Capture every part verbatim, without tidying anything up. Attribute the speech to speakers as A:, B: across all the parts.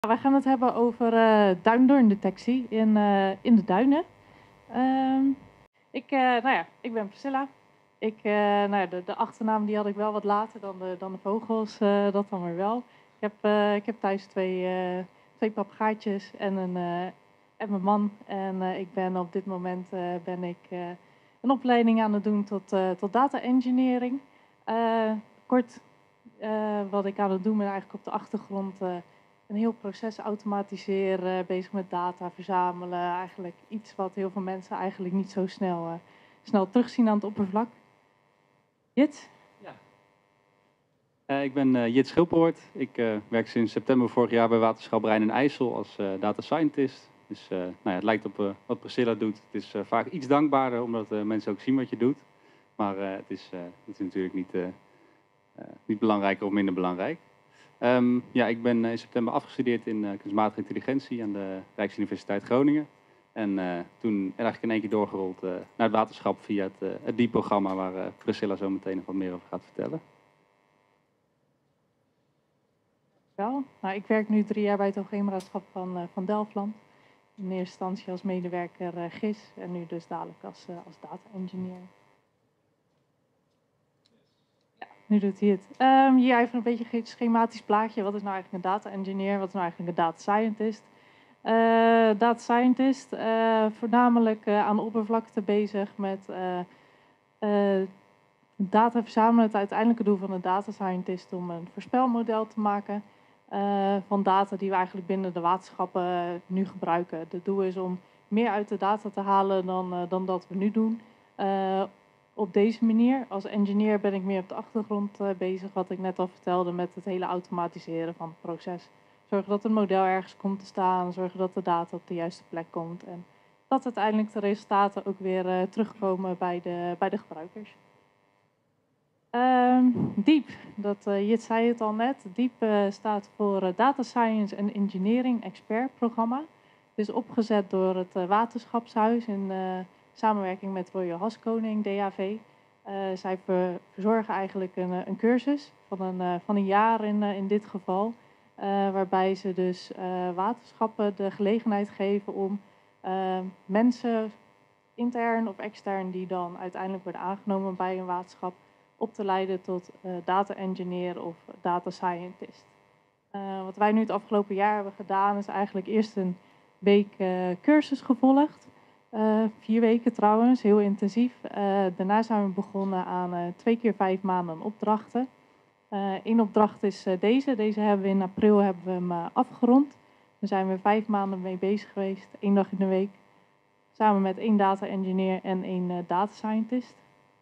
A: Wij gaan het hebben over uh, duindoorndetectie in, uh, in de duinen. Uh, ik, uh, nou ja, ik ben Priscilla. Ik, uh, nou ja, de, de achternaam die had ik wel wat later dan de, dan de vogels, uh, dat dan weer wel. Ik heb, uh, ik heb thuis twee, uh, twee papegaaitjes en, een, uh, en mijn man. En uh, ik ben op dit moment uh, ben ik, uh, een opleiding aan het doen tot, uh, tot data engineering. Uh, kort, uh, wat ik aan het doen ben eigenlijk op de achtergrond... Uh, een heel proces automatiseren, bezig met data verzamelen. Eigenlijk iets wat heel veel mensen eigenlijk niet zo snel, uh, snel terugzien aan het oppervlak. Jit?
B: Ja. Uh, ik ben uh, Jit Schilperoort. Ik uh, werk sinds september vorig jaar bij Waterschap Rijn en IJssel als uh, data scientist. Dus uh, nou ja, het lijkt op uh, wat Priscilla doet. Het is uh, vaak iets dankbaarder, omdat uh, mensen ook zien wat je doet. Maar uh, het, is, uh, het is natuurlijk niet, uh, uh, niet belangrijker of minder belangrijk. Um, ja, ik ben in september afgestudeerd in uh, kunstmatige intelligentie aan de Rijksuniversiteit Groningen. En uh, toen eigenlijk in één keer doorgerold uh, naar het waterschap via het, uh, het D I E-programma waar uh, Priscilla zo meteen nog wat meer over gaat vertellen.
A: Wel, nou, ik werk nu drie jaar bij het Hoogheemraadschap van, uh, van Delftland. In eerste instantie als medewerker uh, G I S en nu dus dadelijk als, uh, als data engineer. Nu doet hij het. Um, hier even een beetje een schematisch plaatje. Wat is nou eigenlijk een data engineer? Wat is nou eigenlijk een data scientist? Uh, data scientist, uh, voornamelijk uh, aan de oppervlakte bezig met uh, uh, data verzamelen. Het uiteindelijke doel van een data scientist om een voorspelmodel te maken uh, van data die we eigenlijk binnen de waterschappen uh, nu gebruiken. Het doel is om meer uit de data te halen dan, uh, dan dat we nu doen. Uh, Op deze manier. Als engineer ben ik meer op de achtergrond uh, bezig, wat ik net al vertelde, met het hele automatiseren van het proces. Zorgen dat een model ergens komt te staan, zorgen dat de data op de juiste plek komt en dat uiteindelijk de resultaten ook weer uh, terugkomen bij de, bij de gebruikers. Uh, DEEP, dat, uh, Jit zei het al net. DEEP uh, staat voor uh, Data Science and Engineering Expert Programma. Het is opgezet door het uh, Waterschapshuis in uh, samenwerking met Royal Haskoning, D H V. Uh, zij ver, verzorgen eigenlijk een, een cursus van een, uh, van een jaar in, uh, in dit geval. Uh, waarbij ze dus uh, waterschappen de gelegenheid geven om uh, mensen, intern of extern, die dan uiteindelijk worden aangenomen bij een waterschap, op te leiden tot uh, data engineer of data scientist. Uh, wat wij nu het afgelopen jaar hebben gedaan is eigenlijk eerst een week uh, cursus gevolgd. Uh, vier weken trouwens, heel intensief. Uh, daarna zijn we begonnen aan uh, twee keer vijf maanden opdrachten. Eén uh, opdracht is uh, deze. Deze hebben we in april hebben we hem uh, afgerond. Daar zijn we vijf maanden mee bezig geweest, één dag in de week. Samen met één data engineer en één uh, data scientist.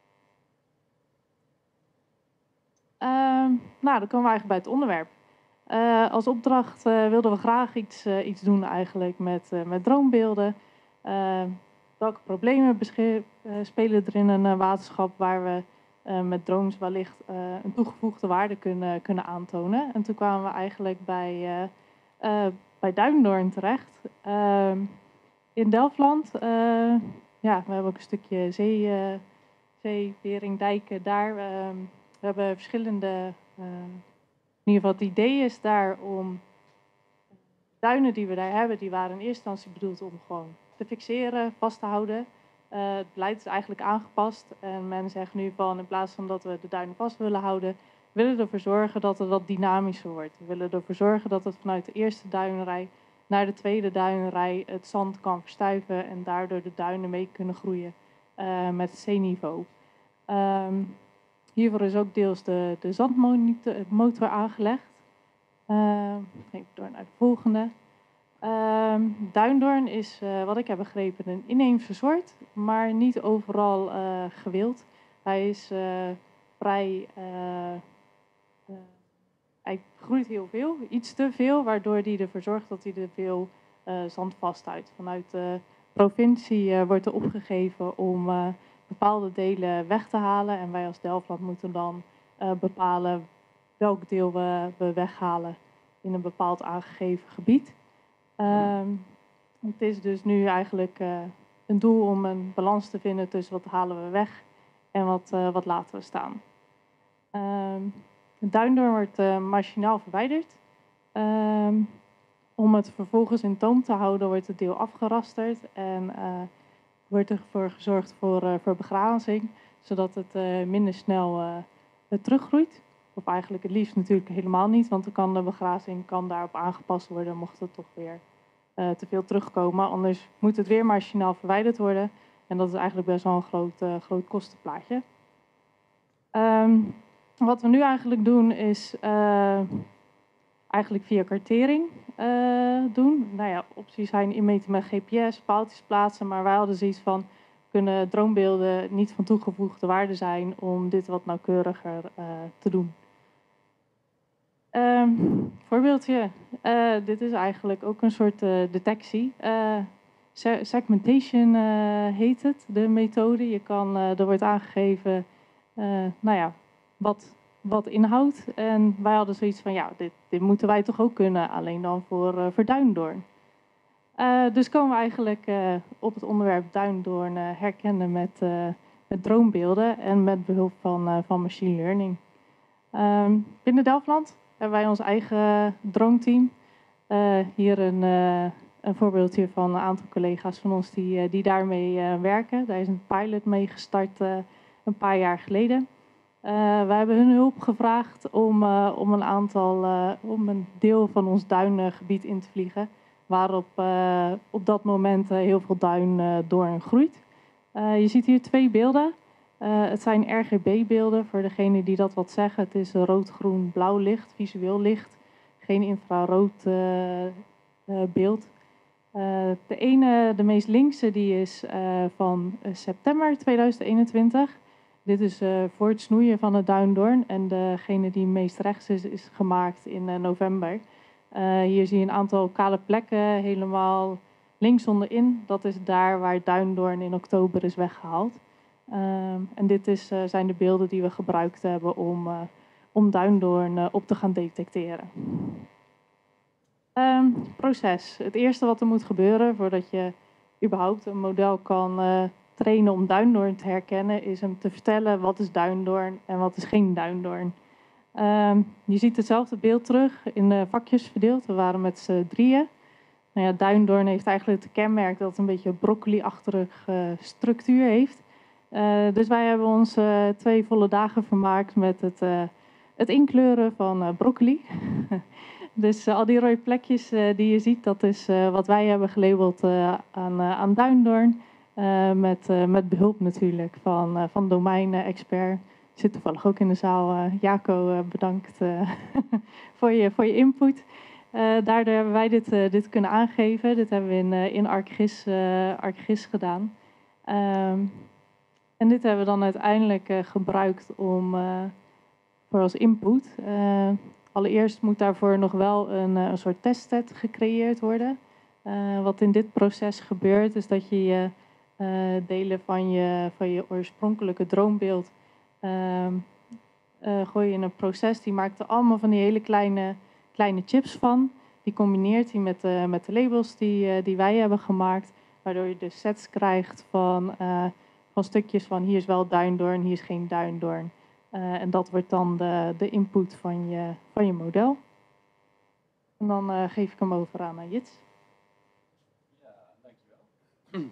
A: Uh, nou, dan komen we eigenlijk bij het onderwerp. Uh, als opdracht uh, wilden we graag iets, uh, iets doen eigenlijk met, uh, met droombeelden. Uh, welke problemen uh, spelen er in een uh, waterschap waar we uh, met drones wellicht uh, een toegevoegde waarde kunnen, kunnen aantonen. En toen kwamen we eigenlijk bij, uh, uh, bij Duindoorn terecht. Uh, in Delftland, uh, ja, we hebben ook een stukje zee, uh, zee Beringdijken daar. Uh, we hebben verschillende... Uh, In ieder geval het idee is daar om duinen die we daar hebben, die waren in eerste instantie bedoeld om gewoon te fixeren, vast te houden. Uh, het beleid is eigenlijk aangepast en men zegt nu van in plaats van dat we de duinen vast willen houden, willen we ervoor zorgen dat het wat dynamischer wordt. We willen ervoor zorgen dat het vanuit de eerste duinrij naar de tweede duinrij het zand kan verstuiven en daardoor de duinen mee kunnen groeien uh, met het zeeniveau. Um, Hiervoor is ook deels de, de zandmotor aangelegd. Uh, even door naar de volgende. Uh, Duindoorn is, uh, wat ik heb begrepen, een inheemse soort, maar niet overal uh, gewild. Hij is uh, vrij, uh, uh, hij groeit heel veel, iets te veel, waardoor hij ervoor zorgt dat hij er veel uh, zand vasthoudt. Vanuit de provincie uh, wordt er opgegeven om uh, bepaalde delen weg te halen. En wij als Delftland moeten dan uh, bepalen welk deel we, we weghalen in een bepaald aangegeven gebied. Uh, het is dus nu eigenlijk uh, een doel om een balans te vinden tussen wat halen we weg en wat, uh, wat laten we staan. Uh, de duindoorn wordt uh, machinaal verwijderd. Uh, om het vervolgens in toom te houden, wordt het deel afgerasterd en uh, wordt ervoor gezorgd voor, uh, voor begrazing, zodat het uh, minder snel uh, teruggroeit. Of eigenlijk het liefst natuurlijk helemaal niet, want dan kan de begrazing kan daarop aangepast worden, mocht het toch weer uh, te veel terugkomen. Anders moet het weer machinaal verwijderd worden. En dat is eigenlijk best wel een groot, uh, groot kostenplaatje. Um, wat we nu eigenlijk doen is uh, eigenlijk via kartering uh, doen. Nou ja, opties zijn inmeten met G P S, paaltjes plaatsen, maar wij hadden zoiets van, kunnen droombeelden niet van toegevoegde waarde zijn om dit wat nauwkeuriger uh, te doen. Um, voorbeeldje, uh, dit is eigenlijk ook een soort uh, detectie. Uh, segmentation uh, heet het, de methode. Je kan, uh, er wordt aangegeven uh, nou ja, wat, wat inhoudt. En wij hadden zoiets van, ja, dit, dit moeten wij toch ook kunnen, alleen dan voor, uh, voor duindoorn. Uh, dus komen we eigenlijk uh, op het onderwerp duindoorn uh, herkennen met, uh, met droombeelden en met behulp van, uh, van machine learning. Um, binnen Delftland hebben wij ons eigen droomteam. Uh, hier een, uh, een voorbeeldje van een aantal collega's van ons die, uh, die daarmee uh, werken. Daar is een pilot mee gestart uh, een paar jaar geleden. Uh, wij hebben hun hulp gevraagd om, uh, om een aantal, uh, om een deel van ons duingebied in te vliegen, waarop uh, op dat moment uh, heel veel duindoorn uh, groeit. Uh, je ziet hier twee beelden. Uh, het zijn R G B-beelden, voor degene die dat wat zeggen. Het is rood, groen, blauw licht, visueel licht. Geen infrarood uh, uh, beeld. Uh, de ene, de meest linkse, die is uh, van september tweeduizend eenentwintig. Dit is uh, voor het snoeien van het duindoorn. En degene die meest rechts is, is gemaakt in uh, november. Uh, hier zie je een aantal kale plekken helemaal links onderin. Dat is daar waar duindoorn in oktober is weggehaald. Uh, en dit is, uh, zijn de beelden die we gebruikt hebben om, uh, om duindoorn uh, op te gaan detecteren. Um, proces. Het eerste wat er moet gebeuren voordat je überhaupt een model kan uh, trainen om duindoorn te herkennen, is hem te vertellen wat is duindoorn en wat is geen duindoorn. Um, je ziet hetzelfde beeld terug in de vakjes verdeeld. We waren met z'n drieën. Nou ja, duindoorn heeft eigenlijk het kenmerk dat het een beetje een broccoli-achtige uh, structuur heeft. Uh, dus wij hebben ons uh, twee volle dagen vermaakt met het, uh, het inkleuren van uh, broccoli. Dus uh, al die rode plekjes uh, die je ziet, dat is uh, wat wij hebben gelabeld uh, aan, uh, aan duindoorn. Uh, met, uh, met behulp natuurlijk van, uh, van domeinexpert. Zit toevallig ook in de zaal. Uh, Jaco, uh, bedankt uh, voor, je, voor je input. Uh, daardoor hebben wij dit, uh, dit kunnen aangeven. Dit hebben we in, uh, in ArcGIS, uh, ArcGIS gedaan. Um, en dit hebben we dan uiteindelijk uh, gebruikt om, uh, voor als input. Uh, allereerst moet daarvoor nog wel een, uh, een soort testset gecreëerd worden. Uh, wat in dit proces gebeurt is dat je je uh, delen van je, van je oorspronkelijke droombeeld uh, uh, gooi je in een proces. Die maakt er allemaal van die hele kleine, kleine chips van. Die combineert hij met, uh, met de labels die, uh, die wij hebben gemaakt. Waardoor je dus sets krijgt van... Uh, van stukjes van hier is wel duindoorn, hier is geen duindoorn. Uh, en dat wordt dan de, de input van je, van je model. En dan uh, geef ik hem over aan uh, Jits.
B: Ja, dankjewel.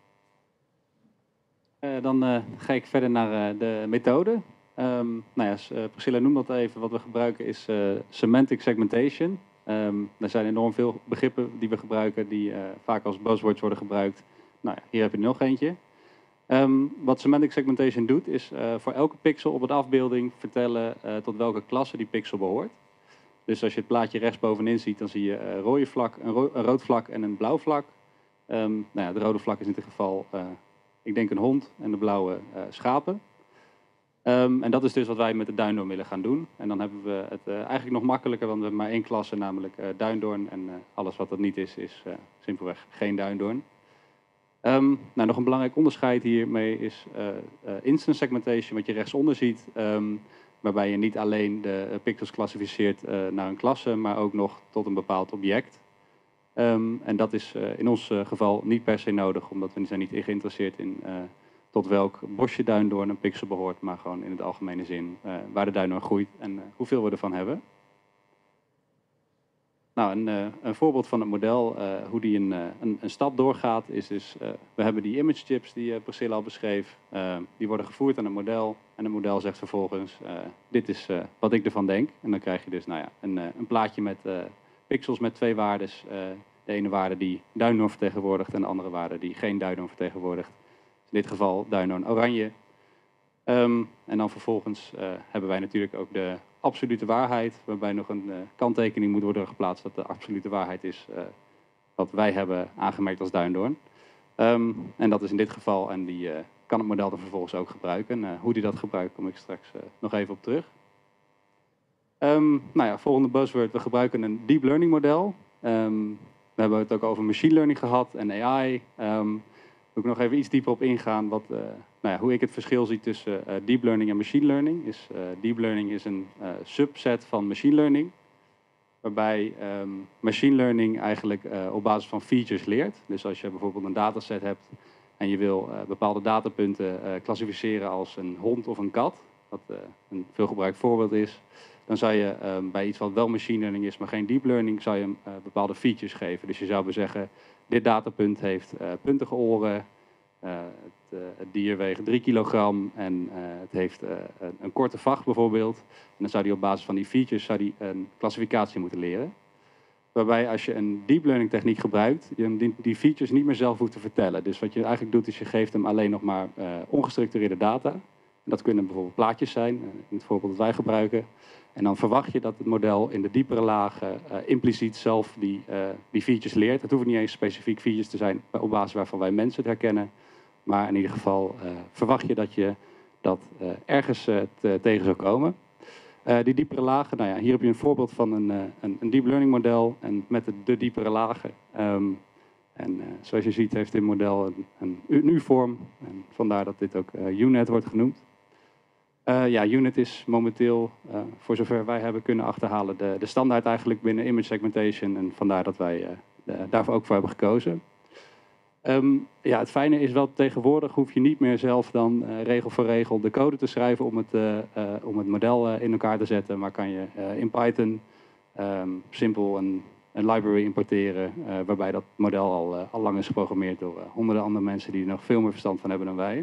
B: Uh, dan uh, ga ik verder naar uh, de methode. Um, nou ja, uh, Priscilla noemde dat even. Wat we gebruiken is uh, semantic segmentation. Um, er zijn enorm veel begrippen die we gebruiken die uh, vaak als buzzwords worden gebruikt. Nou ja, hier heb je er nog eentje. Um, wat semantic segmentation doet, is uh, voor elke pixel op de afbeelding vertellen uh, tot welke klasse die pixel behoort. Dus als je het plaatje rechtsbovenin ziet, dan zie je een, rode vlak, een, ro een rood vlak en een blauw vlak. Um, nou ja, de rode vlak is in dit geval, uh, ik denk een hond, en de blauwe uh, schapen. Um, en dat is dus wat wij met de duindoorn willen gaan doen. En dan hebben we het uh, eigenlijk nog makkelijker, want we hebben maar één klasse, namelijk uh, duindoorn. En uh, alles wat dat niet is, is uh, simpelweg geen duindoorn. Um, nou, nog een belangrijk onderscheid hiermee is uh, uh, instant segmentation, wat je rechtsonder ziet. Um, waarbij je niet alleen de uh, pixels klassificeert uh, naar een klasse, maar ook nog tot een bepaald object. Um, en dat is uh, in ons uh, geval niet per se nodig, omdat we zijn niet geïnteresseerd in uh, tot welk bosje duindoorn een pixel behoort, maar gewoon in het algemene zin uh, waar de duindoorn groeit en uh, hoeveel we ervan hebben. Nou, een, uh, een voorbeeld van het model, uh, hoe die een, uh, een, een stap doorgaat, is dus, uh, we hebben die image chips die uh, Priscilla al beschreef. Uh, die worden gevoerd aan het model en het model zegt vervolgens, uh, dit is uh, wat ik ervan denk. En dan krijg je dus nou ja, een, uh, een plaatje met uh, pixels met twee waardes. Uh, de ene waarde die duinhoorn vertegenwoordigt en de andere waarde die geen duinhoorn vertegenwoordigt. In dit geval duinhoorn oranje. Um, en dan vervolgens uh, hebben wij natuurlijk ook de absolute waarheid, waarbij nog een uh, kanttekening moet worden geplaatst dat de absolute waarheid is uh, wat wij hebben aangemerkt als duindoorn. Um, en dat is in dit geval, en die uh, kan het model dan vervolgens ook gebruiken. Uh, hoe die dat gebruikt, kom ik straks uh, nog even op terug. Um, nou ja, volgende buzzword, we gebruiken een deep learning model. Um, we hebben het ook over machine learning gehad en A I. Um, wil ik nog even iets dieper op ingaan. Wat, uh, nou ja, hoe ik het verschil zie tussen uh, deep learning en machine learning. Is, uh, deep learning is een uh, subset van machine learning. Waarbij um, machine learning eigenlijk uh, op basis van features leert. Dus als je bijvoorbeeld een dataset hebt en je wil uh, bepaalde datapunten uh, klassificeren als een hond of een kat. Wat uh, een veelgebruikt voorbeeld is. Dan zou je um, bij iets wat wel machine learning is, maar geen deep learning, zou je hem uh, bepaalde features geven. Dus je zou zeggen, dit datapunt heeft uh, puntige oren, uh, het, uh, het dier weegt drie kilogram en uh, het heeft uh, een, een korte vacht bijvoorbeeld. En dan zou die op basis van die features zou die een klassificatie moeten leren. Waarbij als je een deep learning techniek gebruikt, je hem die features niet meer zelf hoeft te vertellen. Dus wat je eigenlijk doet, is je geeft hem alleen nog maar uh, ongestructureerde data. En dat kunnen bijvoorbeeld plaatjes zijn, uh, in het voorbeeld dat wij gebruiken. En dan verwacht je dat het model in de diepere lagen uh, impliciet zelf die, uh, die features leert. Het hoeft niet eens specifiek features te zijn op basis waarvan wij mensen het herkennen. Maar in ieder geval uh, verwacht je dat je dat uh, ergens uh, te, tegen zou komen. Uh, die diepere lagen, nou ja, hier heb je een voorbeeld van een, uh, een, een deep learning model en met de, de diepere lagen. Um, en uh, zoals je ziet heeft dit model een, een, een U-vorm. En vandaar dat dit ook uh, U net wordt genoemd. Uh, ja, U net is momenteel, uh, voor zover wij hebben kunnen achterhalen, de, de standaard eigenlijk binnen image segmentation. En vandaar dat wij uh, de, daarvoor ook voor hebben gekozen. Um, ja, het fijne is wel, tegenwoordig hoef je niet meer zelf dan uh, regel voor regel de code te schrijven om het, uh, uh, om het model uh, in elkaar te zetten. Maar kan je uh, in Python um, simpel een, een library importeren, uh, waarbij dat model al, uh, al lang is geprogrammeerd door uh, honderden andere mensen die er nog veel meer verstand van hebben dan wij.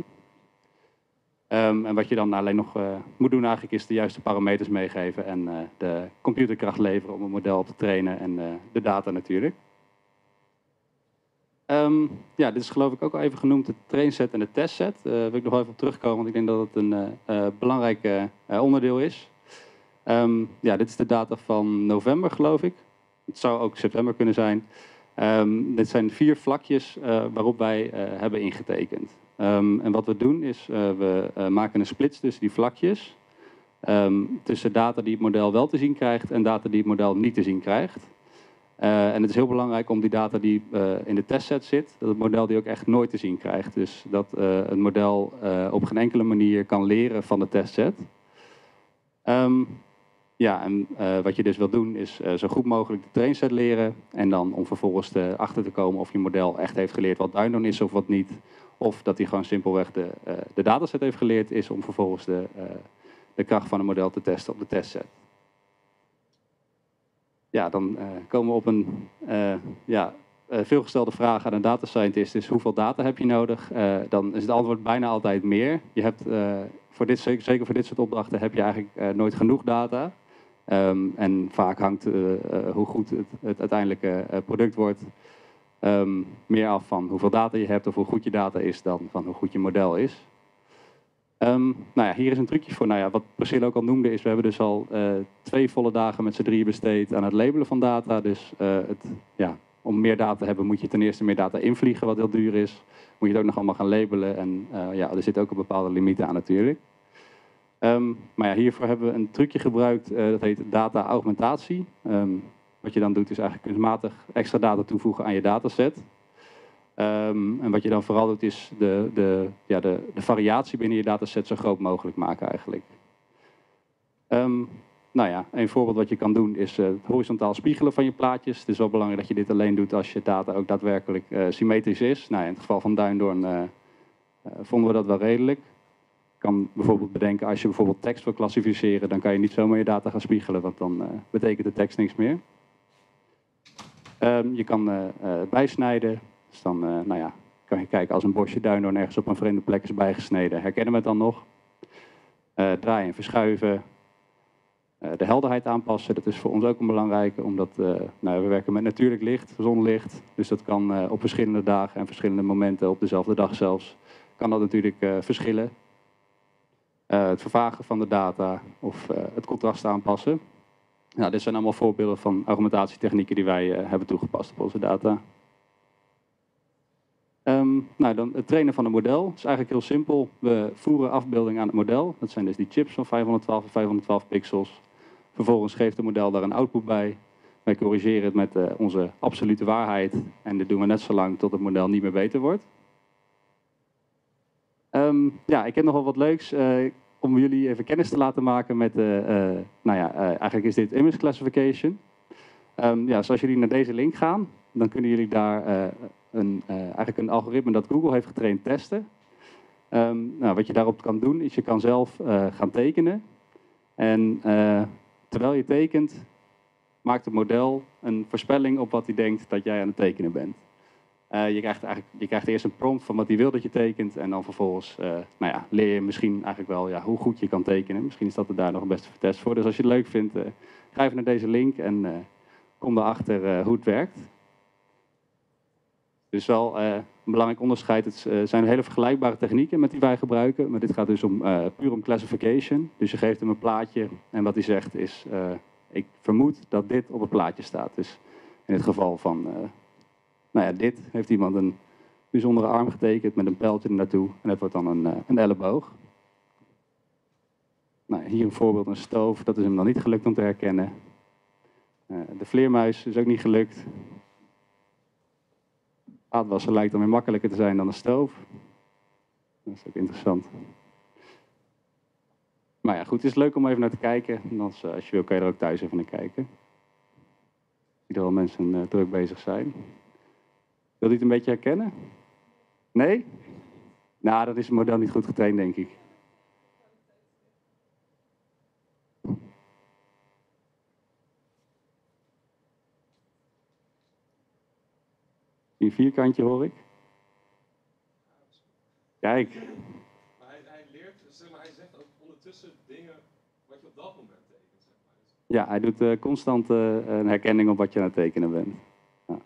B: Um, en wat je dan alleen nog uh, moet doen eigenlijk is de juiste parameters meegeven en uh, de computerkracht leveren om het model op te trainen en uh, de data natuurlijk. Um, ja, dit is geloof ik ook al even genoemd, de trainset en de testset. Daar uh, wil ik nog even op terugkomen, want ik denk dat het een uh, uh, belangrijk uh, onderdeel is. Um, ja, dit is de data van november geloof ik. Het zou ook september kunnen zijn. Um, dit zijn vier vlakjes uh, waarop wij uh, hebben ingetekend. Um, en wat we doen is, uh, we uh, maken een splits tussen die vlakjes. Um, tussen data die het model wel te zien krijgt en data die het model niet te zien krijgt. Uh, en het is heel belangrijk om die data die uh, in de testset zit, dat het model die ook echt nooit te zien krijgt. Dus dat uh, het model uh, op geen enkele manier kan leren van de testset. Um, ja, en uh, wat je dus wil doen is uh, zo goed mogelijk de trainset leren. En dan om vervolgens te, achter te komen of je model echt heeft geleerd wat duindoorn is of wat niet. Of dat hij gewoon simpelweg de, uh, de dataset heeft geleerd is om vervolgens de, uh, de kracht van het model te testen op de testset. Ja, dan uh, komen we op een uh, ja, uh, veelgestelde vraag aan een data scientist is hoeveel data heb je nodig? Uh, dan is het antwoord bijna altijd meer. Je hebt, uh, voor dit, zeker voor dit soort opdrachten heb je eigenlijk uh, nooit genoeg data. Um, en vaak hangt uh, uh, hoe goed het, het uiteindelijke uh, product wordt um, meer af van hoeveel data je hebt of hoe goed je data is dan van hoe goed je model is. Um, nou ja, hier is een trucje voor. Nou ja, wat Priscilla ook al noemde is, we hebben dus al uh, twee volle dagen met z'n drieën besteed aan het labelen van data. Dus uh, het, ja, om meer data te hebben moet je ten eerste meer data invliegen, wat heel duur is. Moet je het ook nog allemaal gaan labelen en uh, ja, er zit ook een bepaalde limiet aan natuurlijk. Um, maar ja, hiervoor hebben we een trucje gebruikt, uh, dat heet data augmentatie. Um, wat je dan doet is eigenlijk kunstmatig extra data toevoegen aan je dataset. Um, en wat je dan vooral doet is de, de, ja, de, de variatie binnen je dataset zo groot mogelijk maken eigenlijk. Um, nou ja, een voorbeeld wat je kan doen is uh, het horizontaal spiegelen van je plaatjes. Het is wel belangrijk dat je dit alleen doet als je data ook daadwerkelijk uh, symmetrisch is. Nou, in het geval van duindoorn uh, uh, vonden we dat wel redelijk. Je kan bijvoorbeeld bedenken, als je bijvoorbeeld tekst wil klassificeren, dan kan je niet zomaar je data gaan spiegelen, want dan uh, betekent de tekst niks meer. Um, je kan uh, uh, bijsnijden. Dus dan uh, nou ja, kan je kijken als een bosje duindoorn ergens op een vreemde plek is bijgesneden. Herkennen we het dan nog? Uh, draaien en verschuiven. Uh, de helderheid aanpassen, dat is voor ons ook een belangrijke. Omdat uh, nou, we werken met natuurlijk licht, zonlicht. Dus dat kan uh, op verschillende dagen en verschillende momenten, op dezelfde dag zelfs, kan dat natuurlijk uh, verschillen. Uh, het vervagen van de data of uh, het contrast aanpassen. Nou, dit zijn allemaal voorbeelden van argumentatietechnieken die wij uh, hebben toegepast op onze data. Um, nou, dan het trainen van een model. Het is eigenlijk heel simpel. We voeren afbeeldingen aan het model. Dat zijn dus die chips van vijfhonderdtwaalf en vijfhonderdtwaalf pixels. Vervolgens geeft het model daar een output bij. Wij corrigeren het met uh, onze absolute waarheid. En dit doen we net zo lang tot het model niet meer beter wordt. Um, ja, ik heb nog wel wat leuks. Uh, om jullie even kennis te laten maken met, uh, uh, nou ja, uh, eigenlijk is dit image classification. Um, ja, zoals jullie naar deze link gaan, dan kunnen jullie daar uh, een, uh, eigenlijk een algoritme dat Google heeft getraind testen. Um, nou, wat je daarop kan doen, is je kan zelf uh, gaan tekenen. En uh, terwijl je tekent, maakt het model een voorspelling op wat hij denkt dat jij aan het tekenen bent. Uh, je, krijgt eigenlijk, je krijgt eerst een prompt van wat hij wil dat je tekent. En dan vervolgens uh, nou ja, leer je misschien eigenlijk wel ja, hoe goed je kan tekenen. Misschien is dat er daar nog een beste test voor. Dus als je het leuk vindt, uh, ga even naar deze link en uh, kom erachter uh, hoe het werkt. Dus wel uh, een belangrijk onderscheid. Het uh, zijn hele vergelijkbare technieken met die wij gebruiken. Maar dit gaat dus om, uh, puur om classification. Dus je geeft hem een plaatje en wat hij zegt is... Uh, ik vermoed dat dit op het plaatje staat. Dus in het geval van... Uh, Nou ja, dit heeft iemand een bijzondere arm getekend met een pijltje er naartoe. En dat wordt dan een, uh, een elleboog. Nou, hier een voorbeeld, een stoof. Dat is hem dan niet gelukt om te herkennen. Uh, de vleermuis is ook niet gelukt. Vaatwasser lijkt dan weer makkelijker te zijn dan een stoof. Dat is ook interessant. Maar ja, goed, het is leuk om even naar te kijken. En als, uh, als je wil, kan je er ook thuis even naar kijken. Ik zie er al mensen uh, druk bezig zijn. Wil je het een beetje herkennen? Nee? Nou, dat is het model niet goed getraind, denk ik. Een vierkantje hoor ik. Kijk.
C: Maar hij, hij leert, zeg maar, hij zegt ook ondertussen dingen wat je op dat moment tekent. Zeg maar.
B: Ja, hij doet uh, constant uh, een herkenning op wat je aan het tekenen bent. Ja.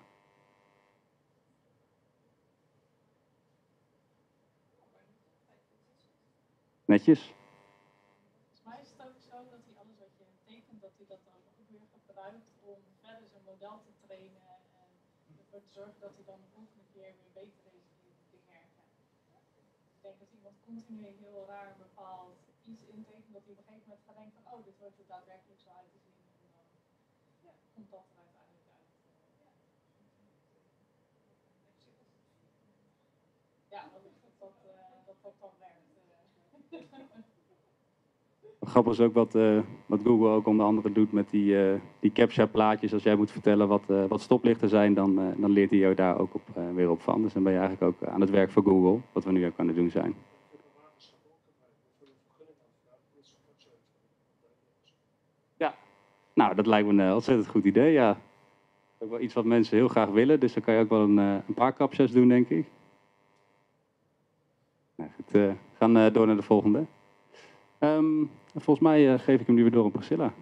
B: Netjes.
A: Volgens mij is het ook zo dat hij alles wat je tekent, dat hij dat dan ook weer gebruikt om verder zijn model te trainen en ervoor te zorgen dat hij dan de volgende keer weer beter deze dingen herkent. Ik denk dat iemand continu heel raar een bepaald iets intekent, dat hij op een gegeven moment gaat denken van, oh, dit wordt er daadwerkelijk zo uit te zien. En dan ja, komt dat er uiteindelijk uit. Ja, dat dat, dat, uh, dat, dat dan werkt.
B: Grappig is ook wat, uh, wat Google ook onder andere doet met die, uh, die captcha plaatjes. Als jij moet vertellen wat, uh, wat stoplichten zijn, dan, uh, dan leert hij jou daar ook op, uh, weer op van. Dus dan ben je eigenlijk ook aan het werk voor Google, wat we nu ook aan het doen zijn. Ja, nou dat lijkt me een ontzettend goed idee, ja. Ook wel iets wat mensen heel graag willen, dus dan kan je ook wel een, uh, een paar captcha's doen, denk ik. Nou, goed, uh, we gaan uh, door naar de volgende. Um, volgens mij uh, geef ik hem nu weer door aan Priscilla.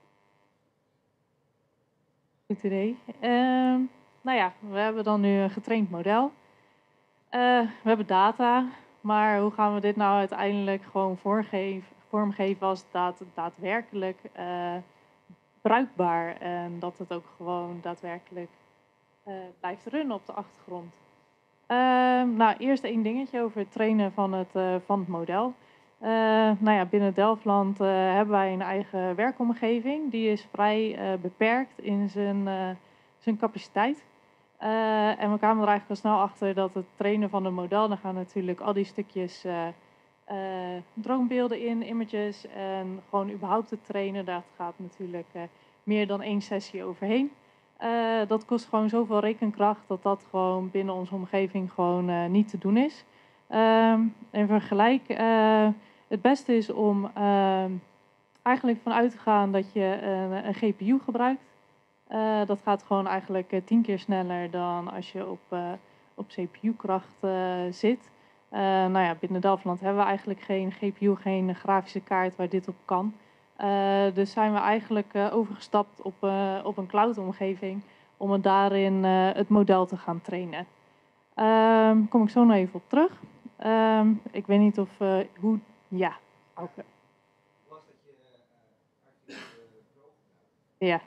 A: Goed idee. Uh, nou ja, we hebben dan nu een getraind model. Uh, we hebben data, maar hoe gaan we dit nou uiteindelijk gewoon voorgeven, vormgeven als daad, daadwerkelijk uh, bruikbaar en dat het ook gewoon daadwerkelijk uh, blijft runnen op de achtergrond. Uh, nou, eerst één dingetje over het trainen van het, uh, van het model. Uh, nou ja, binnen Delftland uh, hebben wij een eigen werkomgeving. Die is vrij uh, beperkt in zijn, uh, zijn capaciteit. Uh, en we kwamen er eigenlijk al snel achter dat het trainen van een model, dan gaan natuurlijk al die stukjes uh, uh, droombeelden in, images en gewoon überhaupt het trainen, daar gaat natuurlijk uh, meer dan één sessie overheen. Uh, dat kost gewoon zoveel rekenkracht dat dat gewoon binnen onze omgeving gewoon uh, niet te doen is. Uh, in vergelijk, uh, het beste is om uh, eigenlijk vanuit te gaan dat je een, een G P U gebruikt. Uh, dat gaat gewoon eigenlijk uh, tien keer sneller dan als je op, uh, op C P U-kracht uh, zit. Uh, nou ja, binnen Delftland hebben we eigenlijk geen G P U, geen grafische kaart waar dit op kan. Uh, dus zijn we eigenlijk uh, overgestapt op, uh, op een cloud-omgeving om het daarin uh, het model te gaan trainen. Daar uh, kom ik zo nog even op terug. Uh, ik weet niet of uh, hoe... Ja, oké. Okay.
D: Was dat je uh, actief uh, pro gebruikt?
A: Ja.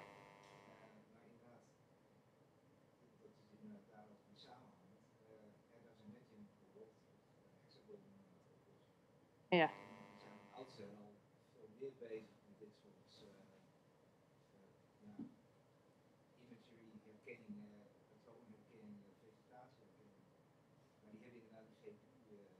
A: Ja.
D: We zijn oudste al veel meer bezig met dit soort uh, uh, ja, imagery, herkenning, uh, patroonherkenning, uh, vegetatieherkenning. Maar die hebben inderdaad een G P U, uh,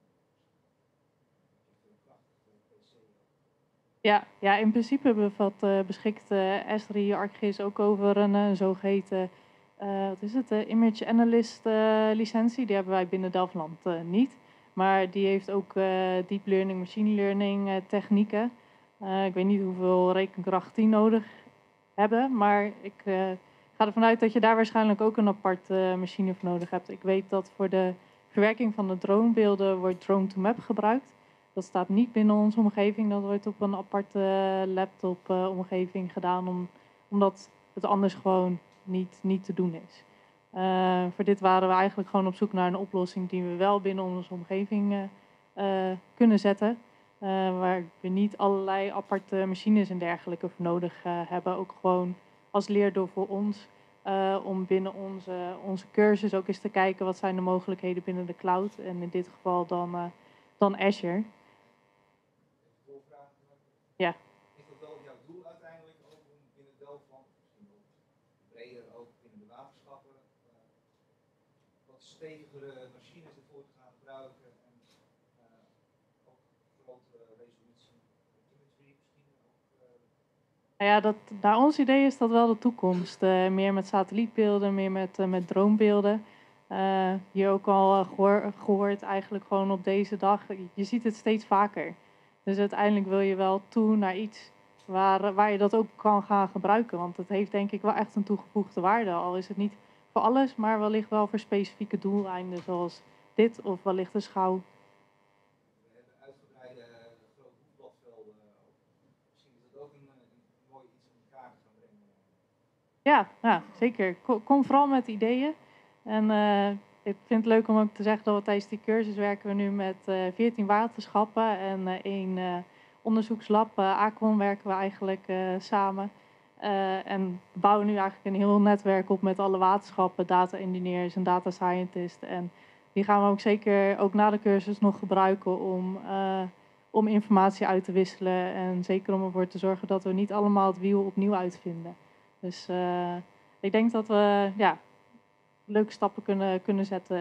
D: veel krachtige P C ook.
A: Ja, ja, in principe bevat uh, beschikt uh, S drie ArcGIS ook over een uh, zogeheten uh, wat is het, uh, Image Analyst uh, licentie. Die hebben wij binnen Delftland uh, niet. Maar die heeft ook uh, deep learning, machine learning uh, technieken. Uh, ik weet niet hoeveel rekenkracht die nodig hebben, maar ik uh, ga ervan uit dat je daar waarschijnlijk ook een aparte uh, machine voor nodig hebt. Ik weet dat voor de verwerking van de dronebeelden wordt drone-to-map gebruikt. Dat staat niet binnen onze omgeving, dat wordt op een aparte laptop uh, omgeving gedaan, om, omdat het anders gewoon niet, niet te doen is. Uh, voor dit waren we eigenlijk gewoon op zoek naar een oplossing die we wel binnen onze omgeving uh, uh, kunnen zetten. Uh, waar we niet allerlei aparte machines en dergelijke voor nodig uh, hebben. Ook gewoon als leerdoel voor ons. Uh, om binnen onze, onze cursus ook eens te kijken wat zijn de mogelijkheden binnen de cloud. En in dit geval dan, uh, dan Azure. Ja.
D: Is dat wel jouw doel uiteindelijk ook om binnen Delftland, misschien wel breder ook binnen de waterschappen, uh, wat stevigere machines ervoor te gaan gebruiken en uh, ook grote resolutie imagery misschien ook? Uh...
A: Nou ja, dat, naar ons idee is dat wel de toekomst. Uh, meer met satellietbeelden, meer met, uh, met dronebeelden. Uh, hier ook al uh, gehoor, gehoord eigenlijk gewoon op deze dag. Je ziet het steeds vaker. Dus uiteindelijk wil je wel toe naar iets waar, waar je dat ook kan gaan gebruiken. Want het heeft denk ik wel echt een toegevoegde waarde. Al is het niet voor alles, maar wellicht wel voor specifieke doeleinden zoals dit of wellicht een schouw.
D: We hebben uitgebreide grote hoekbladvelden. Misschien is dat ook een, een mooi iets om elkaar te gaan brengen.
A: Ja, ja zeker. Kom, kom vooral met ideeën. En uh, ik vind het leuk om ook te zeggen dat we tijdens die cursus werken we nu met uh, veertien waterschappen en uh, één uh, onderzoekslab. Uh, Aquon werken we eigenlijk uh, samen. Uh, en we bouwen nu eigenlijk een heel netwerk op met alle waterschappen, data engineers en data scientists. En die gaan we ook zeker ook na de cursus nog gebruiken om, uh, om informatie uit te wisselen. En zeker om ervoor te zorgen dat we niet allemaal het wiel opnieuw uitvinden. Dus uh, ik denk dat we ja, leuke stappen kunnen, kunnen zetten.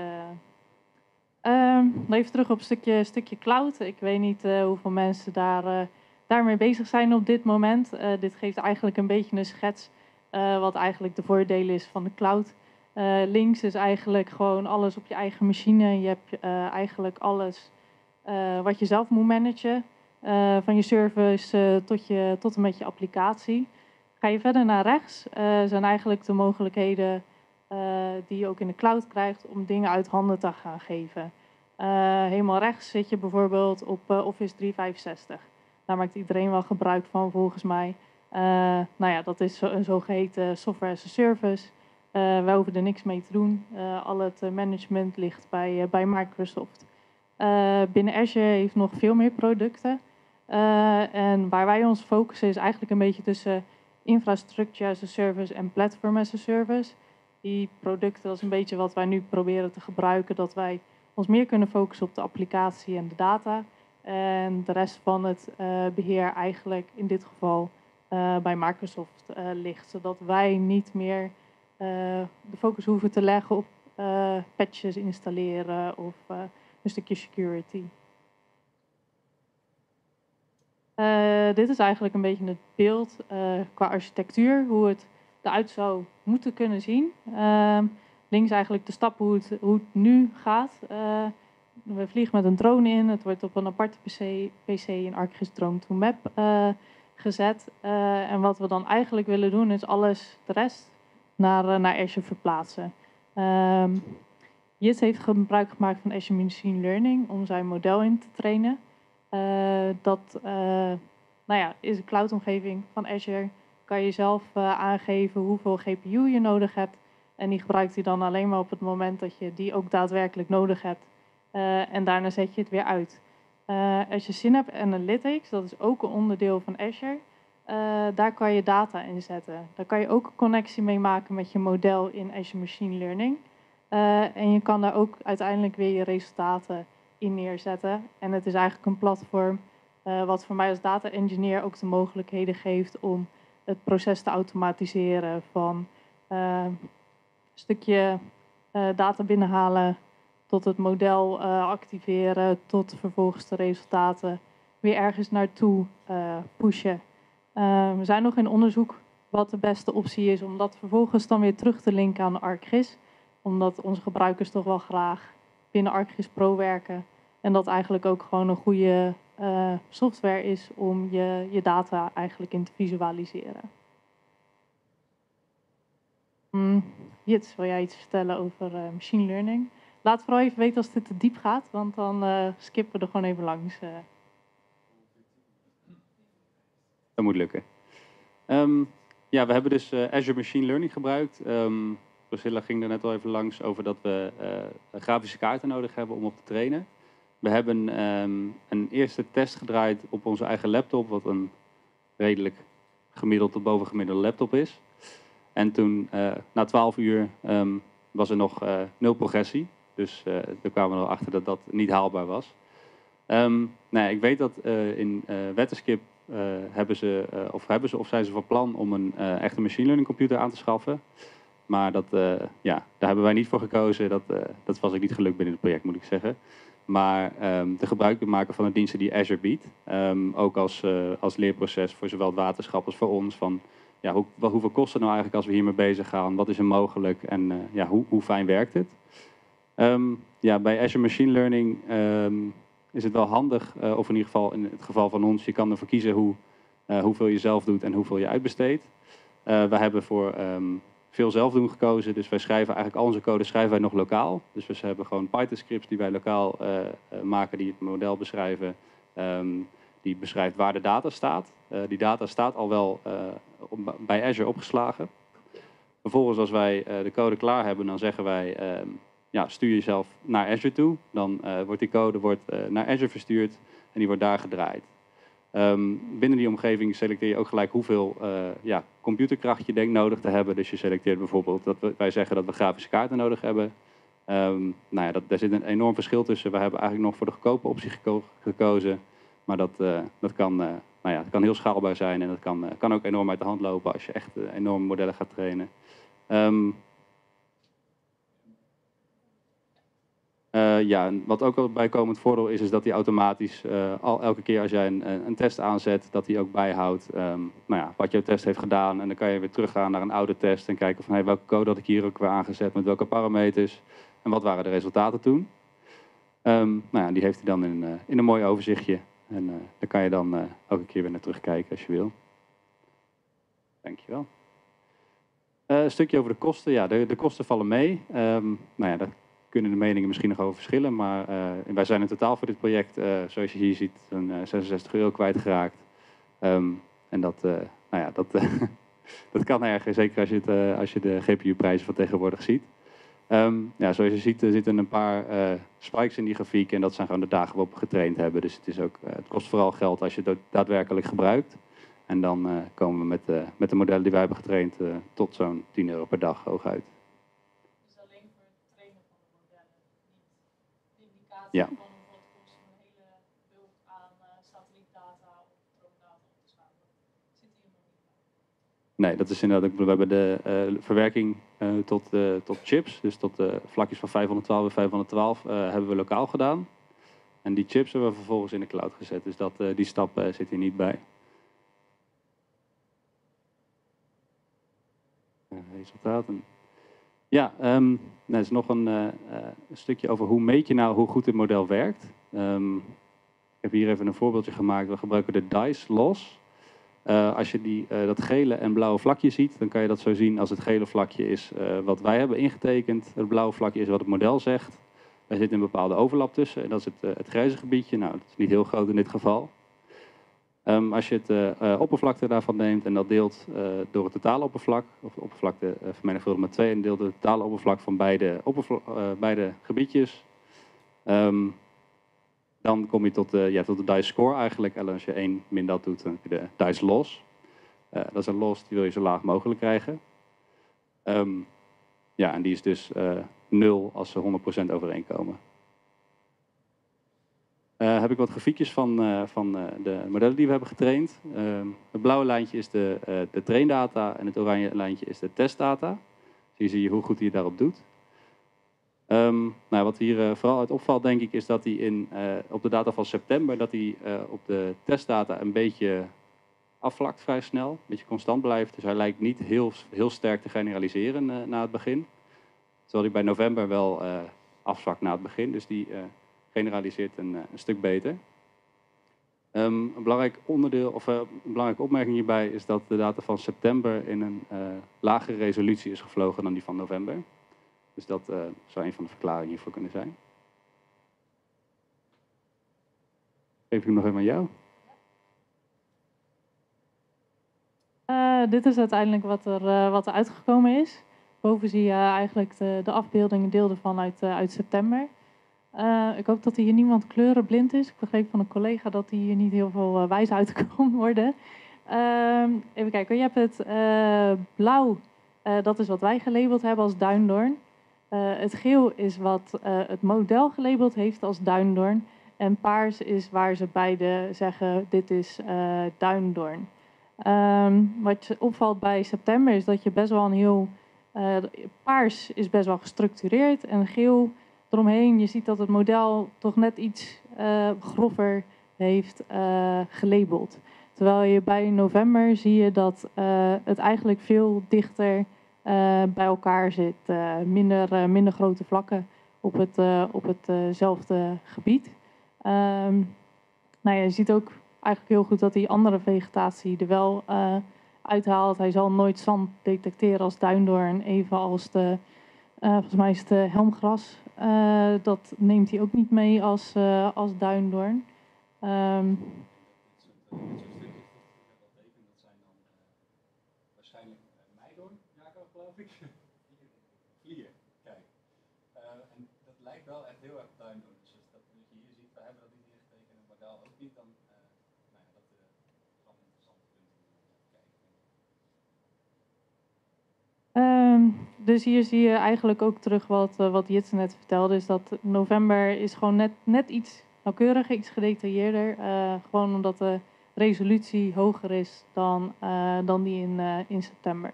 A: Uh, even terug op een stukje, stukje cloud. Ik weet niet uh, hoeveel mensen daar, uh, daarmee bezig zijn op dit moment. Uh, dit geeft eigenlijk een beetje een schets uh, wat eigenlijk de voordelen is van de cloud. Uh, links is eigenlijk gewoon alles op je eigen machine. Je hebt uh, eigenlijk alles uh, wat je zelf moet managen. Uh, van je service uh, tot, je, tot en met je applicatie. Ga je verder naar rechts, uh, zijn eigenlijk de mogelijkheden uh, die je ook in de cloud krijgt om dingen uit handen te gaan geven. Uh, helemaal rechts zit je bijvoorbeeld op uh, Office driehonderdvijfenzestig. Daar maakt iedereen wel gebruik van volgens mij. Uh, nou ja, dat is zo, een zogeheten software as a service. Uh, wij hoeven er niks mee te doen. Uh, al het uh, management ligt bij, uh, bij Microsoft. Uh, binnen Azure heeft nog veel meer producten. Uh, en waar wij ons focussen is eigenlijk een beetje tussen infrastructure as a service en platform as a service. Die producten, dat is een beetje wat wij nu proberen te gebruiken. Dat wij ons meer kunnen focussen op de applicatie en de data. En de rest van het uh, beheer eigenlijk in dit geval uh, bij Microsoft uh, ligt. Zodat wij niet meer uh, de focus hoeven te leggen op uh, patches installeren of uh, een stukje security. Uh, dit is eigenlijk een beetje het beeld uh, qua architectuur, hoe het eruit zou moeten kunnen zien. Uh, links eigenlijk de stappen hoe het, hoe het nu gaat. Uh, we vliegen met een drone in, het wordt op een aparte P C, P C in ArcGIS Drone-to-Map uh, gezet. Uh, en wat we dan eigenlijk willen doen is alles, de rest, naar, uh, naar Azure verplaatsen. Um, Jits heeft gebruik gemaakt van Azure Machine Learning om zijn model in te trainen. Uh, dat uh, nou ja, is een cloud-omgeving van Azure. Kan je zelf uh, aangeven hoeveel G P U je nodig hebt. En die gebruikt hij dan alleen maar op het moment dat je die ook daadwerkelijk nodig hebt. Uh, en daarna zet je het weer uit. Uh, Azure Synapse Analytics, dat is ook een onderdeel van Azure. Uh, daar kan je data in zetten. Daar kan je ook een connectie mee maken met je model in Azure Machine Learning. Uh, en je kan daar ook uiteindelijk weer je resultaten in neerzetten. En het is eigenlijk een platform uh, wat voor mij als data engineer ook de mogelijkheden geeft om het proces te automatiseren van uh, een stukje uh, data binnenhalen tot het model uh, activeren, tot vervolgens de resultaten weer ergens naartoe uh, pushen. Uh, we zijn nog in onderzoek wat de beste optie is om dat vervolgens dan weer terug te linken aan ArcGIS. Omdat onze gebruikers toch wel graag binnen ArcGIS Pro werken. En dat eigenlijk ook gewoon een goede uh, software is om je, je data eigenlijk in te visualiseren. Hmm. Jits, wil jij iets vertellen over uh, machine learning? Laat vooral even weten als dit te diep gaat, want dan uh, skippen we er gewoon even langs. Uh.
B: Dat moet lukken. Um, ja, we hebben dus uh, Azure Machine Learning gebruikt. Um, Priscilla ging er net al even langs over dat we uh, grafische kaarten nodig hebben om op te trainen. We hebben um, een eerste test gedraaid op onze eigen laptop, wat een redelijk gemiddeld tot bovengemiddelde laptop is. En toen, uh, na twaalf uur, um, was er nog uh, nul progressie. Dus uh, daar kwamen we erachter dat dat niet haalbaar was. Um, nou ja, ik weet dat uh, in uh, Wetenskip uh, hebben ze, uh, of hebben ze of zijn ze van plan om een uh, echte machine learning computer aan te schaffen. Maar dat, uh, ja, daar hebben wij niet voor gekozen. Dat, uh, dat was ook niet gelukt binnen het project, moet ik zeggen. Maar um, de gebruik maken van de diensten die Azure biedt, um, ook als, uh, als leerproces voor zowel het waterschap als voor ons, van ja, hoe, wat, hoeveel kost het nou eigenlijk als we hiermee bezig gaan, wat is er mogelijk en uh, ja, hoe, hoe fijn werkt het? Um, ja, bij Azure Machine Learning um, is het wel handig, uh, of in ieder geval in het geval van ons, je kan ervoor kiezen hoe, uh, hoeveel je zelf doet en hoeveel je uitbesteedt. Uh, we hebben voor um, veel zelf doen gekozen, dus wij schrijven eigenlijk al onze code schrijven wij nog lokaal. Dus we hebben gewoon Python scripts die wij lokaal uh, uh, maken, die het model beschrijven, um, die beschrijft waar de data staat. Uh, die data staat al wel uh, op, bij Azure opgeslagen. Vervolgens als wij uh, de code klaar hebben, dan zeggen wij, uh, ja, stuur jezelf naar Azure toe. Dan uh, wordt die code wordt, uh, naar Azure verstuurd en die wordt daar gedraaid. Um, binnen die omgeving selecteer je ook gelijk hoeveel uh, ja, computerkracht je denkt nodig te hebben. Dus je selecteert bijvoorbeeld dat we, wij zeggen dat we grafische kaarten nodig hebben. Um, nou ja, dat, daar zit een enorm verschil tussen. We hebben eigenlijk nog voor de goedkope optie geko gekozen. Maar dat, uh, dat, kan, uh, nou ja, dat kan heel schaalbaar zijn en dat kan, uh, kan ook enorm uit de hand lopen als je echt uh, enorme modellen gaat trainen. Um, Uh, ja, wat ook een bijkomend voordeel is, is dat hij automatisch uh, al elke keer als jij een, een test aanzet, dat hij ook bijhoudt um, nou ja, wat jouw test heeft gedaan. En dan kan je weer teruggaan naar een oude test en kijken van hey, welke code had ik hier ook weer aangezet, met welke parameters en wat waren de resultaten toen. Um, nou ja, die heeft hij dan in, uh, in een mooi overzichtje en uh, daar kan je dan uh, elke keer weer naar terugkijken als je wil. Dankjewel. Uh, een stukje over de kosten. Ja, de, de kosten vallen mee. Um, nou ja, dat kunnen de meningen misschien nog over verschillen, maar uh, wij zijn in totaal voor dit project, uh, zoals je hier ziet, een uh, zesenzestig euro kwijtgeraakt. Um, en dat, uh, nou ja, dat, uh, dat kan erger, zeker als je, het, uh, als je de G P U-prijzen van tegenwoordig ziet. Um, ja, zoals je ziet er zitten een paar uh, spikes in die grafiek en dat zijn gewoon de dagen waarop we getraind hebben. Dus het, is ook, uh, het kost vooral geld als je het daadwerkelijk gebruikt. En dan uh, komen we met, uh, met de modellen die wij hebben getraind uh, tot zo'n tien euro per dag hooguit. Ja.
A: Van hoeveel het kost om een hele bulk aan uh, satellietdata of droomdata op te slaan. Zit hier nog niet bij.
B: Nee, dat is inderdaad ook. We hebben de uh, verwerking uh, tot, uh, tot chips, dus tot uh, vlakjes van vijfhonderdtwaalf en vijfhonderdtwaalf, uh, hebben we lokaal gedaan. En die chips hebben we vervolgens in de cloud gezet, dus dat, uh, die stap uh, zit hier niet bij. Uh, resultaten. Ja, um, er is nog een, uh, een stukje over hoe meet je nou hoe goed dit model werkt. Um, ik heb hier even een voorbeeldje gemaakt. We gebruiken de dice loss. Uh, als je die, uh, dat gele en blauwe vlakje ziet, dan kan je dat zo zien als het gele vlakje is uh, wat wij hebben ingetekend. Het blauwe vlakje is wat het model zegt. Daar zit een bepaalde overlap tussen en dat is het, uh, het grijze gebiedje. Nou, dat is niet heel groot in dit geval. Um, als je het uh, uh, oppervlakte daarvan neemt en dat deelt uh, door het totale oppervlak, of de oppervlakte uh, vermenigvuldigd met twee en deelt door het totale oppervlak van beide, uh, beide gebiedjes, um, dan kom je tot de, ja, tot de dice score eigenlijk. En als je één min dat doet, dan heb je de dice loss. Uh, dat is een loss, die wil je zo laag mogelijk krijgen. Um, ja, en die is dus uh, nul als ze honderd procent overeenkomen. Uh, heb ik wat grafiekjes van, uh, van uh, de modellen die we hebben getraind. Uh, het blauwe lijntje is de, uh, de traindata en het oranje lijntje is de testdata. Dus hier zie je hoe goed hij het daarop doet. Um, nou, wat hier uh, vooral uit opvalt, denk ik, is dat hij in, uh, op de data van september, dat hij uh, op de testdata een beetje afvlakt vrij snel, een beetje constant blijft. Dus hij lijkt niet heel, heel sterk te generaliseren uh, na het begin. Terwijl hij bij november wel uh, afzwakt na het begin, dus die uh, generaliseert een, uh, een stuk beter. Um, een belangrijk onderdeel, of uh, een belangrijke opmerking hierbij is dat de data van september in een uh, lagere resolutie is gevlogen dan die van november. Dus dat uh, zou een van de verklaringen hiervoor kunnen zijn. Geef ik hem nog even aan jou.
A: Uh, dit is uiteindelijk wat er, uh, wat er uitgekomen is. Boven zie je eigenlijk de, de afbeeldingen deelden van uit, uh, uit september. Uh, ik hoop dat hier niemand kleurenblind is. Ik begreep van een collega dat hier niet heel veel uh, wijs uit kon worden. Uh, even kijken, je hebt het uh, blauw, uh, dat is wat wij gelabeld hebben als duindoorn. Uh, het geel is wat uh, het model gelabeld heeft als duindoorn. En paars is waar ze beide zeggen, dit is uh, duindoorn. Um, wat opvalt bij september is dat je best wel een heel... Uh, paars is best wel gestructureerd en geel eromheen. Je ziet dat het model toch net iets uh, grover heeft uh, gelabeld. Terwijl je bij november zie je dat uh, het eigenlijk veel dichter uh, bij elkaar zit. Uh, minder, uh, minder grote vlakken op het, uh, op hetzelfde uh gebied. Um, nou ja, je ziet ook eigenlijk heel goed dat die andere vegetatie er wel uh, uithaalt. Hij zal nooit zand detecteren als duindoorn, evenals de, uh, volgens mij is het de helmgras. Uh, dat neemt hij ook niet mee als, uh, als duindoorn. Um,
B: waarschijnlijk meidoorn, Jacob, geloof ik. Vlier, kijk. Uh, en dat lijkt wel echt heel erg op duindoorn. Dus dat je hier ziet, we hebben dat niet ingetekend en het model ook niet, dan uh, nou ja, dat uh, is wel een interessant punt om te kijken.
A: Um, dus hier zie je eigenlijk ook terug wat, uh, wat Jitse net vertelde, is dat november is gewoon net, net iets nauwkeuriger, iets gedetailleerder. Uh, gewoon omdat de resolutie hoger is dan, uh, dan die in, uh, in september.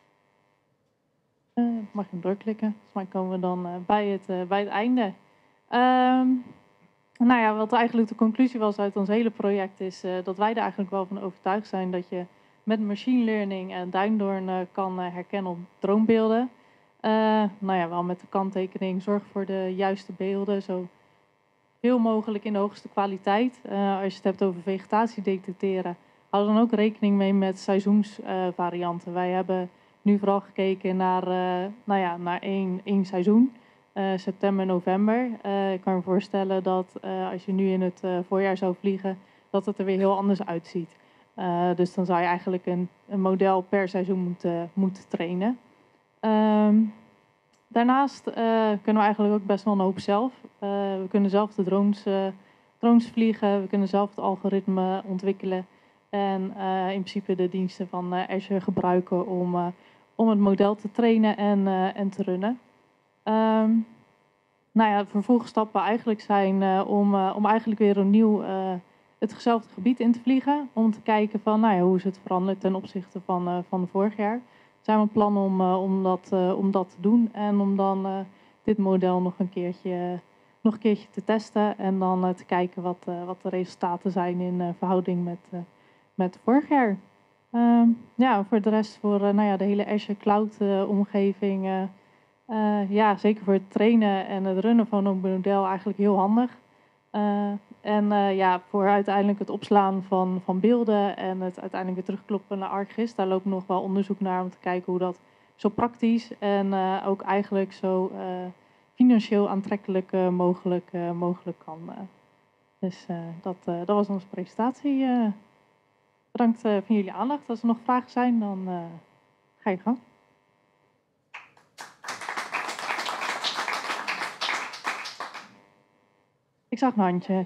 A: Uh, mag je hem doorklikken? Volgens mij komen we dan uh, bij, het, uh, bij het einde. Um, nou ja, wat eigenlijk de conclusie was uit ons hele project is uh, dat wij er eigenlijk wel van overtuigd zijn dat je met machine learning en duindoorn uh, kan uh, herkennen op droombeelden. Uh, nou ja, wel met de kanttekening, zorg voor de juiste beelden, zo veel mogelijk in de hoogste kwaliteit. Uh, als je het hebt over vegetatie detecteren, hou dan ook rekening mee met seizoensvarianten. Uh, Wij hebben nu vooral gekeken naar, uh, nou ja, naar één, één seizoen, uh, september, november. Uh, ik kan me voorstellen dat uh, als je nu in het uh, voorjaar zou vliegen, dat het er weer heel anders uitziet. Uh, dus dan zou je eigenlijk een, een model per seizoen moeten, moeten trainen. Um, daarnaast uh, kunnen we eigenlijk ook best wel een hoop zelf. Uh, we kunnen zelf de drones, uh, drones vliegen, we kunnen zelf het algoritme ontwikkelen. En uh, in principe de diensten van uh, Azure gebruiken om, uh, om het model te trainen en, uh, en te runnen. Um, nou ja, vervolgstappen eigenlijk zijn uh, om, uh, om eigenlijk weer opnieuw uh, hetzelfde gebied in te vliegen. Om te kijken van nou ja, hoe is het veranderd ten opzichte van, uh, van vorig jaar. Zijn we plan om, uh, om, dat, uh, om dat te doen en om dan uh, dit model nog een keertje, nog een keertje te testen. En dan uh, te kijken wat, uh, wat de resultaten zijn in uh, verhouding met, uh, met vorig jaar. Uh, ja, voor de rest voor uh, nou ja, de hele Azure Cloud uh, omgeving. Uh, uh, ja, zeker voor het trainen en het runnen van een model eigenlijk heel handig. Uh, En uh, ja, voor uiteindelijk het opslaan van, van beelden en het uiteindelijk weer terugkloppen naar ArcGIS, daar loopt nog wel onderzoek naar om te kijken hoe dat zo praktisch en uh, ook eigenlijk zo uh, financieel aantrekkelijk uh, mogelijk, uh, mogelijk kan. Uh. Dus uh, dat, uh, dat was onze presentatie. Uh, bedankt uh, voor jullie aandacht. Als er nog vragen zijn, dan uh, ga je gang. Ik zag een handje.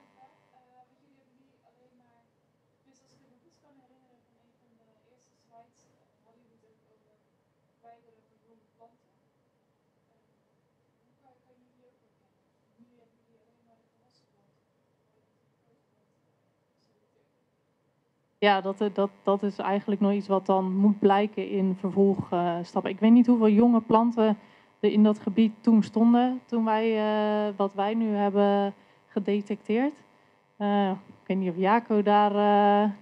A: Ja, dat, dat, dat is eigenlijk nog iets wat dan moet blijken in vervolgstappen. Uh, ik weet niet hoeveel jonge planten er in dat gebied toen stonden, toen wij uh, wat wij nu hebben gedetecteerd. Uh, ik weet niet of Jaco daar... Uh...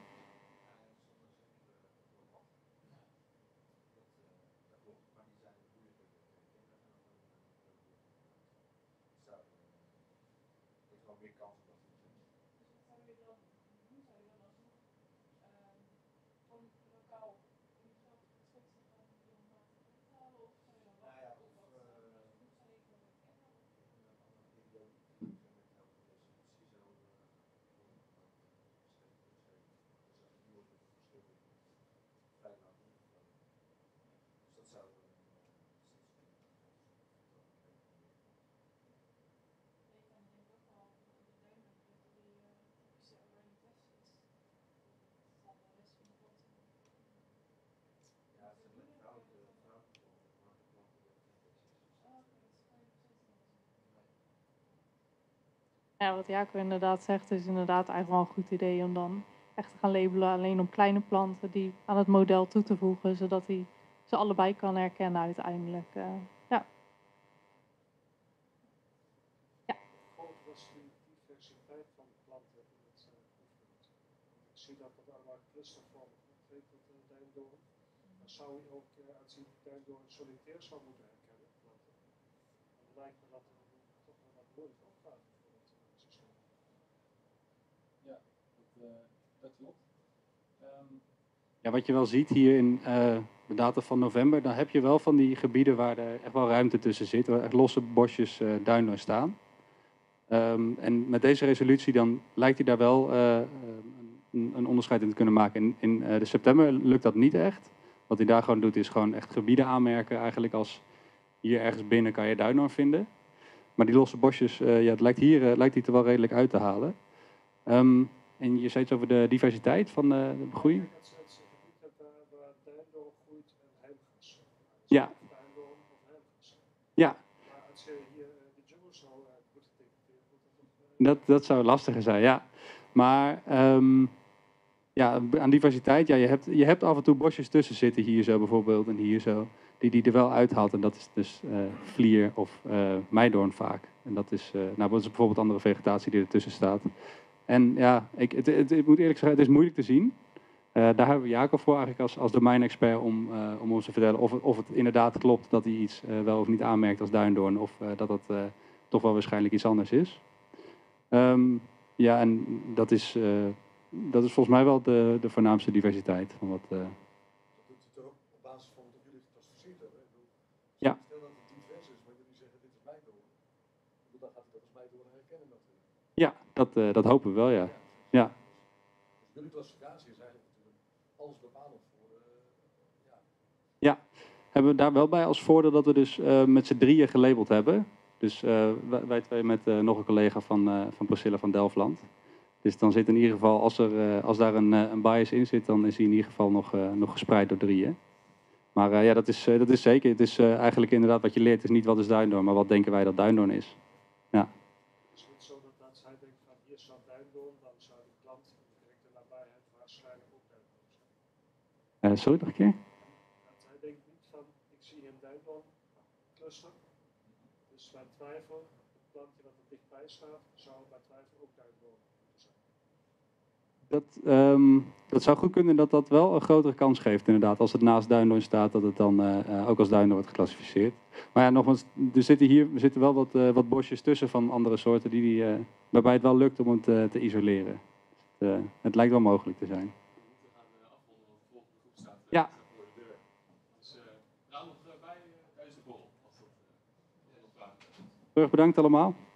A: Ja, wat Jaco inderdaad zegt, is inderdaad eigenlijk wel een goed idee om dan echt te gaan labelen alleen op kleine planten die aan het model toe te voegen, zodat hij ze allebei kan herkennen uiteindelijk. Uh, ja. Ja.
E: Groot was de diversiteit van de planten in het proefgebied. Uh, ik zie dat het allemaal clustervormig optreedt met de duindoorn. Dan zou je ook uh, aanzien dat de duindoorn solitair zou moeten herkennen. Planten. Dan lijkt me dat er toch wel wat moeilijk opgaat.
B: Uh, dat klopt. Um, ja, wat je wel ziet hier in uh, de data van november, dan heb je wel van die gebieden waar er echt wel ruimte tussen zit, waar echt losse bosjes uh, duindoorn staan. Um, en met deze resolutie dan lijkt hij daar wel uh, een, een onderscheid in te kunnen maken. In, in uh, de september lukt dat niet echt. Wat hij daar gewoon doet is gewoon echt gebieden aanmerken. Eigenlijk als hier ergens binnen kan je duindoorn vinden. Maar die losse bosjes, uh, ja, het lijkt hier uh, lijkt hij er wel redelijk uit te halen. Um, En je zei iets over de diversiteit van de, de groei?
E: Dat is het gebied waar duindoorn groeit en heimgas.
B: Ja.
E: Duindoorn of heimgas.
B: Ja.
E: Maar als je hier de jungle zou moeten detecteren,
B: dat, dat zou lastiger zijn, ja. Maar um, ja, aan diversiteit, ja, je hebt, je hebt af en toe bosjes tussen zitten, hier zo bijvoorbeeld en hier zo, die die er wel uithaalt. En dat is dus uh, vlier of uh, meidoorn vaak. En dat is, uh, nou, dat is bijvoorbeeld andere vegetatie die ertussen staat. En ja, ik, het, het, ik moet eerlijk zeggen, het is moeilijk te zien. Uh, daar hebben we Jaco voor eigenlijk als, als domeinexpert om, uh, om ons te vertellen of, of het inderdaad klopt dat hij iets uh, wel of niet aanmerkt als duindoorn. Of uh, dat het uh, toch wel waarschijnlijk iets anders is. Um, ja, en dat is, uh, dat is volgens mij wel de, de voornaamste diversiteit. Van wat, uh...
F: Dat doet u toch op basis van wat jullie geclassificeerd hebben?
B: Ja.
F: Stel dat het divers is, maar jullie zeggen dit is meidoorn. Dan gaat hij dat als meidoorn herkennen natuurlijk.
B: Ja, dat, uh, dat hopen we wel, ja. Ja.
F: Dus jullie klassificatie is eigenlijk natuurlijk alles bepalend voor. Uh, ja.
B: Ja, hebben we daar wel bij als voordeel dat we dus uh, met z'n drieën gelabeld hebben. Dus uh, wij, wij twee met uh, nog een collega van, uh, van Priscilla van Delftland. Dus dan zit in ieder geval, als, er, uh, als daar een, uh, een bias in zit, dan is die in ieder geval nog, uh, nog gespreid door drieën. Maar uh, ja, dat is, uh, dat is zeker. Het is uh, eigenlijk inderdaad wat je leert, is niet wat is duindoorn, maar wat denken wij dat duindoorn is. Ja.
E: Is het zo dat, dat zij denkt van hier staat duindoorn, dan zou die plant in directe nabijheid waarschijnlijk ook duindoorn zijn?
B: Uh, sorry, nog een keer?
E: Dat zij denkt niet van, ik zie een duindoorn cluster. Dus bij twijfel, het plantje wat er dichtbij staat, zou bij twijfel ook duindoorn moeten zijn.
B: Dat, ehm, dat zou goed kunnen dat dat wel een grotere kans geeft inderdaad. Als het naast Duindoorn staat, dat het dan uh, uh, ook als Duindoorn wordt geclassificeerd. Maar ja, nogmaals, er zitten hier er zitten wel wat, uh, wat bosjes tussen van andere soorten die, die, uh, waarbij het wel lukt om het uh, te isoleren. Dus, uh, het lijkt wel mogelijk te zijn.
C: We gaan uh, afronden, want de volgende groep staat uh,
B: Ja.
C: voor de deur. Dus uh, ga nog uh, bij uh, tijdens de borrel, als dat uh, nog vragen zijn.
B: Heel erg bedankt allemaal.